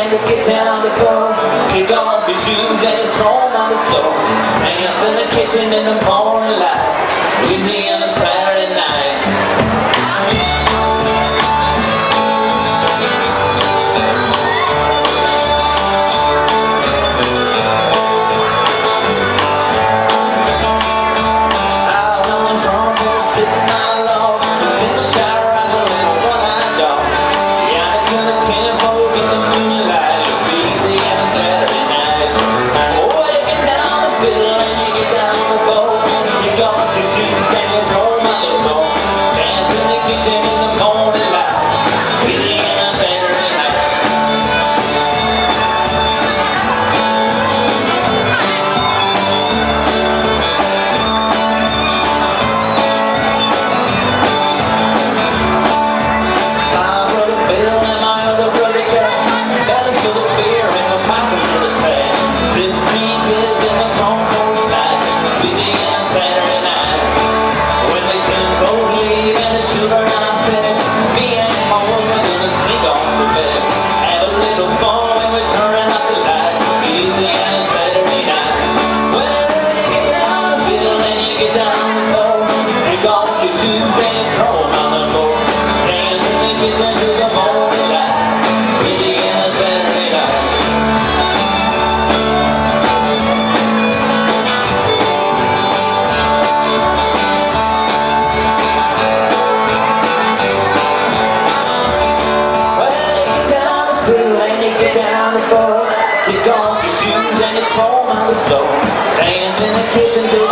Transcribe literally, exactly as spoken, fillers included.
and you get down the floor. Kick off your shoes and you throw them on the floor. Dancing and kissing in the morning light. Louisiana Saturday night. Get down the floor, kick off your shoes and you throw them on the floor. Dancing and kissing to